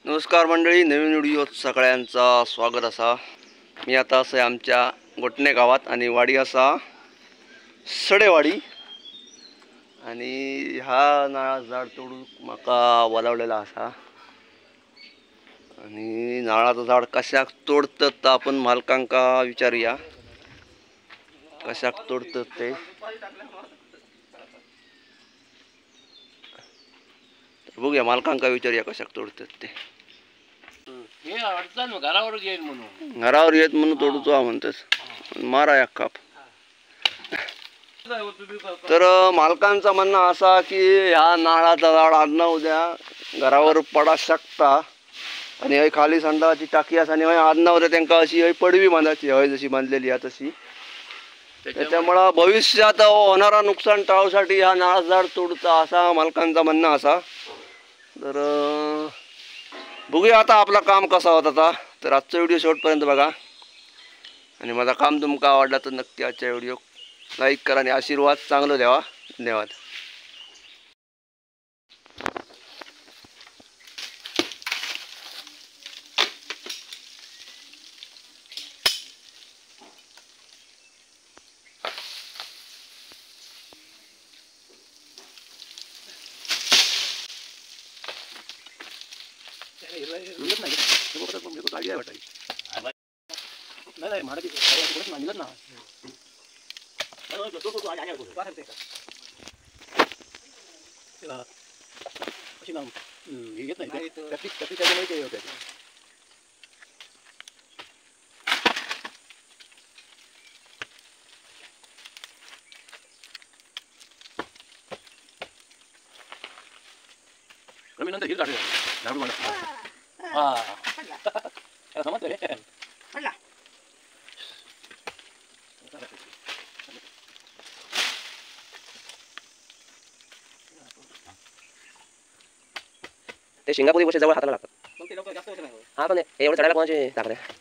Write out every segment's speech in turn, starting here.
नमस्कार मंडळी, नवीन व्हिडिओत सगळ्यांचा स्वागत असा। मी आता असं आमच्या गोटणे गावात आणि वाडी असा सडेवाडी आणि ह्या नाळा झाड तोडून माका बोलावलेला असा आणि नाळाचं झाड कशाक तोडतात आपण मालकांका विचारूया कशाक तोडतात ते। बघूया मालकांका विचारूया कशाक तोडतात ते। हे अडचण घरावर येईल म्हणून घरावर येत म्हणून तोडूचो म्हणतात मारा एक काप। तर मालकांचा म्हणणं असा की ह्या नाळाचा झाड आज ना उद्या घरावर पडा शकता आणि हय खाली संडाची टाकी असा आणि हय आज ना उद्या त्यांना अशी हय पडवी बांधायची हय जशी बांधलेली आहे तशी। त्याच्यामुळे भविष्यात होणारा नुकसान टाळूसाठी ह्या नाळाचं झाड तोडता असा मालकांचा म्हणणं असा। तर बघूया आता आपला काम कसा होता आता। तर आजचा व्हिडिओ शेवटपर्यंत बघा आणि माझा काम तुमका आवडला तर नक्की आजच्या व्हिडिओ लाईक करा आणि आशीर्वाद चांगलं द्यावा। धन्यवाद। नाही महाराज मांडलं ना अशी ना हे घेत नाही प्रॅक्टिस होते। कमी नंतर हे झाडू झाडू हा समजतं रे ते सिंगापुरी गोष्टी जवळ हाताला लागतात। हा पण एवढं चढायला कोणाची ताकद आहे?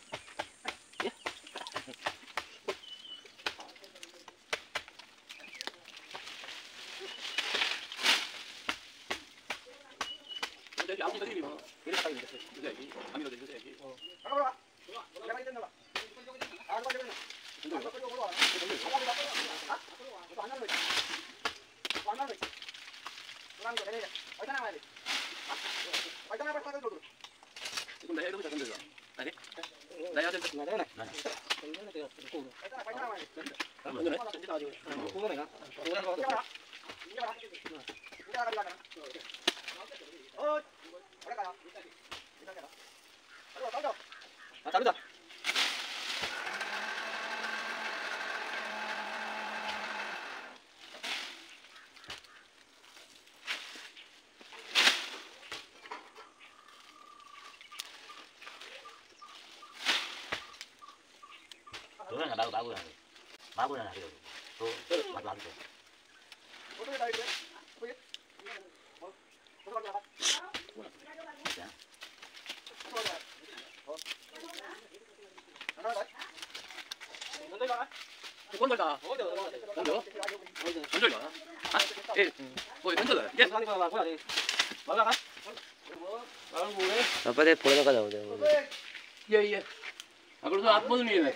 आतमधून येईल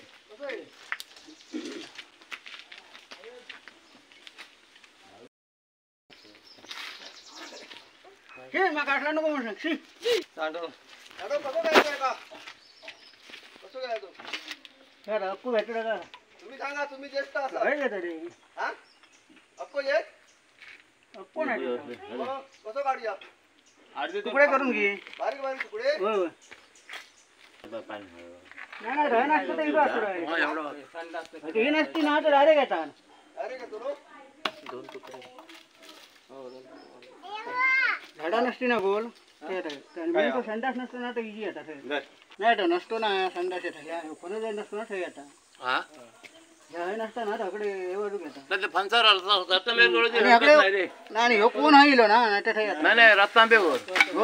नको म्हणून तुम्ही सांगा, तुम्ही ज्येष्ठ असाल अक्को येत अक्को नाही कसं काढूया तुकडे करून घे बारीक बारीक तुकडे ही नसती ना तर डायरेक्ट येतात दोन तुकडे झाडा नसती ना गोल संडास नसतो ना तर इजी येतात नाही तर नसतो ना संडास येतात कोणा जर नसतो ना येतात नसता ना तकडे एवढं येतात नाही हो कोण हाईल ना नाही रत्नांबेवर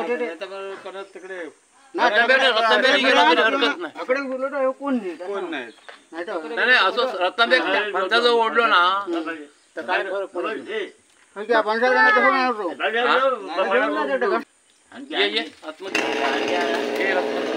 अकडे बोललो तर कोण नाही असं रत्नांबे पंचाजवळ ओढलो ना तर काय पंचायत ये आतमध्ये ये आतमध्ये.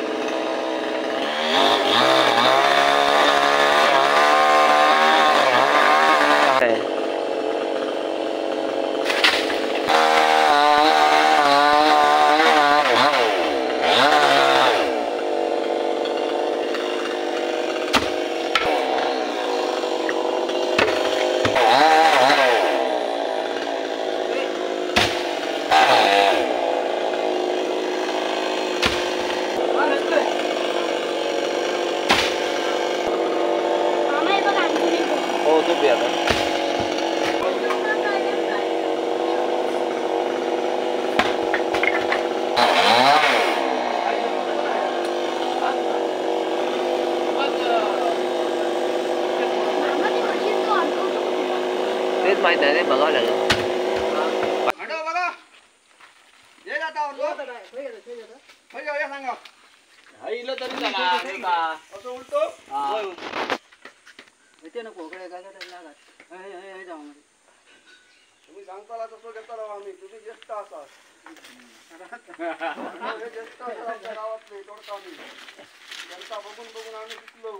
हो तू बी आता तेच माहित आहे रे बघावं लागेल बघा ये जाता सांगा आईला तरी चला असं उलटो येते नको इकडे लागत जाऊ मध्ये तुम्ही सांगताला तसं घेता राव आम्ही तुम्ही ज्येष्ठ असाल ज्येष्ठ असाल आमच्या गावातले तोडका आम्ही जनता बघून बघून आम्ही शिकलो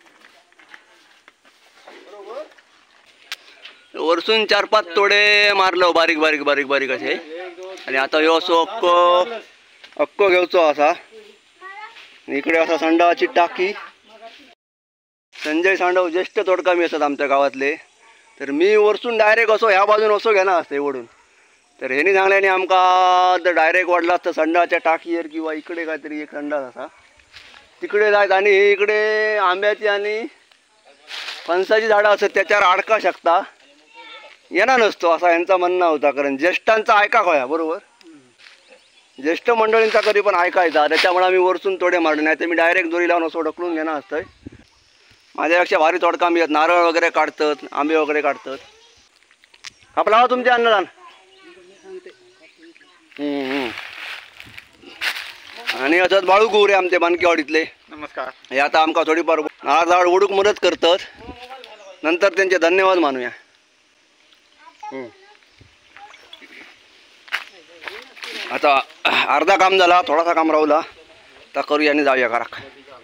बरोबर वरसून 4-5 तोडे मारलो बारीक बारीक बारीक बारीक असे आणि आता ह्यो असो अक्को घेवचो असा इकडे असा संडाची टाकी संजय सांडव ज्येष्ठ तोडकामी असतात आमच्या गावातले तर मी वरसून डायरेक्ट असो ह्या बाजून असो घेणार असते ओढून तर ह्यानी सांगल्याने आमका जर डायरेक्ट वाढला असतं संडाच्या टाकीवर किंवा इकडे काहीतरी एक संडास असा तिकडे जायचं आणि हे इकडे आंब्याची आणि फणसाची झाडं असतात त्याच्यावर अडका शकता येणार नसतो असा यांचा म्हणणं होता कारण ज्येष्ठांचा ऐका खोया बरोबर ज्येष्ठ मंडळींचा कधी पण ऐकायचा त्याच्यामुळे आम्ही वरसून तोडे मारले नाही तर मी डायरेक्ट दोरी लावून असं ढकलून घेणार असतंय माझ्यापेक्षा भारी तोडका मी नारळ वगैरे काढतात आंबे वगैरे काढतात आपला लावा तुमचे अन्नदान आणि असंच बाळू गुरे आमचे बानकेवाडीतले नमस्कार. हे आता आमका थोडीफार नारळ ओढूक मदत करतात नंतर त्यांचे धन्यवाद मानूया आता अर्धा काम झाला थोडासा काम राहुला तर करूया आणि जाऊया घराक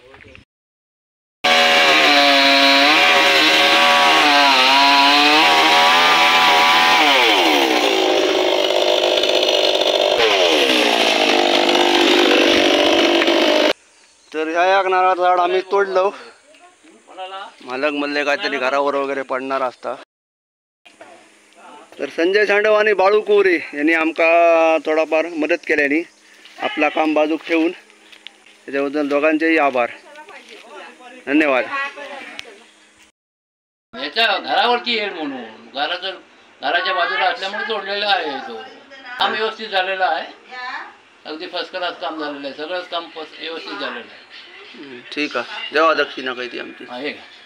तर ह्या एक नारळाचं झाड आम्ही तोडलं मालक मल्ले काहीतरी घरावर वगैरे पडणार असता तर संजय सांडव आणि बाळू कुवरे यांनी आमका थोडाफार मदत केल्याने आपला काम बाजूक ठेवून त्याच्याबद्दल दोघांचेही आभार धन्यवाद. याच्या घरावरती येईल म्हणून घराच्या बाजूला असल्यामुळे तोडलेला आहे तो काम व्यवस्थित झालेलं आहे अगदी फर्स्ट क्लास काम झालेलं आहे सगळंच काम व्यवस्थित झालेलं आहे ठीक आहे जेव्हा दक्षिणा काही ती आमची आहे का